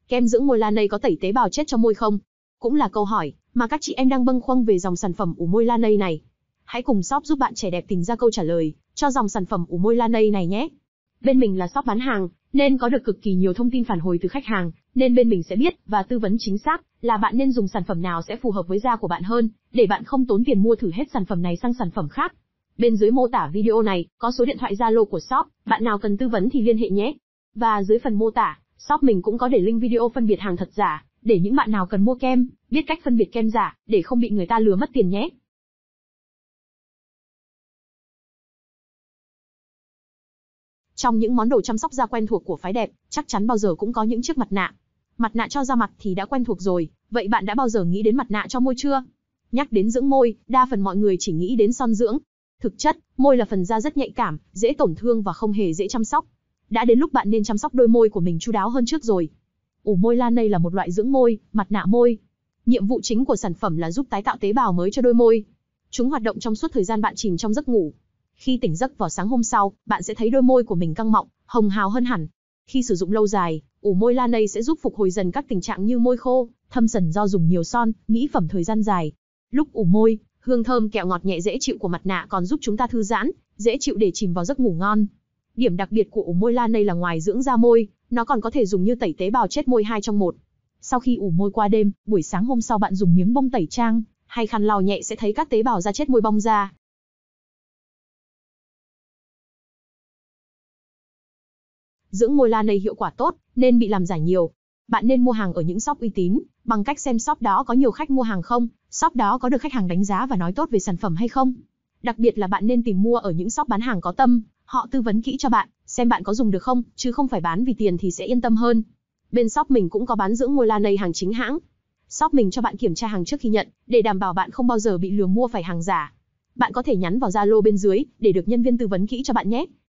kem dưỡng môi Lanei có tẩy tế bào chết cho môi không? Cũng là câu hỏi mà các chị em đang bâng khuâng về dòng sản phẩm ủ môi Lanei này. Hãy cùng shop giúp bạn trẻ đẹp tìm ra câu trả lời cho dòng sản phẩm ủ môi Lanei này nhé. Bên mình là shop bán hàng, nên có được cực kỳ nhiều thông tin phản hồi từ khách hàng, nên bên mình sẽ biết và tư vấn chính xác là bạn nên dùng sản phẩm nào sẽ phù hợp với da của bạn hơn, để bạn không tốn tiền mua thử hết sản phẩm này sang sản phẩm khác. Bên dưới mô tả video này có số điện thoại Zalo của shop, bạn nào cần tư vấn thì liên hệ nhé. Và dưới phần mô tả, shop mình cũng có để link video phân biệt hàng thật giả, để những bạn nào cần mua kem, biết cách phân biệt kem giả, để không bị người ta lừa mất tiền nhé. Trong những món đồ chăm sóc da quen thuộc của phái đẹp, chắc chắn bao giờ cũng có những chiếc mặt nạ. Mặt nạ cho da mặt thì đã quen thuộc rồi, vậy bạn đã bao giờ nghĩ đến mặt nạ cho môi chưa? Nhắc đến dưỡng môi, đa phần mọi người chỉ nghĩ đến son dưỡng. Thực chất, môi là phần da rất nhạy cảm, dễ tổn thương và không hề dễ chăm sóc. Đã đến lúc bạn nên chăm sóc đôi môi của mình chu đáo hơn trước rồi. Ủ môi Lanei là một loại dưỡng môi, mặt nạ môi. Nhiệm vụ chính của sản phẩm là giúp tái tạo tế bào mới cho đôi môi. Chúng hoạt động trong suốt thời gian bạn chìm trong giấc ngủ. Khi tỉnh giấc vào sáng hôm sau, bạn sẽ thấy đôi môi của mình căng mọng, hồng hào hơn hẳn. Khi sử dụng lâu dài, ủ môi Lanei sẽ giúp phục hồi dần các tình trạng như môi khô, thâm sần do dùng nhiều son, mỹ phẩm thời gian dài. Lúc ủ môi, hương thơm kẹo ngọt nhẹ dễ chịu của mặt nạ còn giúp chúng ta thư giãn, dễ chịu để chìm vào giấc ngủ ngon. Điểm đặc biệt của ủ môi Lanei là ngoài dưỡng da môi, nó còn có thể dùng như tẩy tế bào chết môi 2 trong 1. Sau khi ủ môi qua đêm, buổi sáng hôm sau bạn dùng miếng bông tẩy trang hay khăn lau nhẹ sẽ thấy các tế bào da chết môi bong ra. Dưỡng môi Lanei hiệu quả tốt, nên bị làm giả nhiều. Bạn nên mua hàng ở những shop uy tín, bằng cách xem shop đó có nhiều khách mua hàng không, shop đó có được khách hàng đánh giá và nói tốt về sản phẩm hay không. Đặc biệt là bạn nên tìm mua ở những shop bán hàng có tâm, họ tư vấn kỹ cho bạn, xem bạn có dùng được không, chứ không phải bán vì tiền thì sẽ yên tâm hơn. Bên shop mình cũng có bán dưỡng môi Lanei hàng chính hãng. Shop mình cho bạn kiểm tra hàng trước khi nhận, để đảm bảo bạn không bao giờ bị lừa mua phải hàng giả. Bạn có thể nhắn vào Zalo bên dưới, để được nhân viên tư vấn kỹ cho bạn nhé.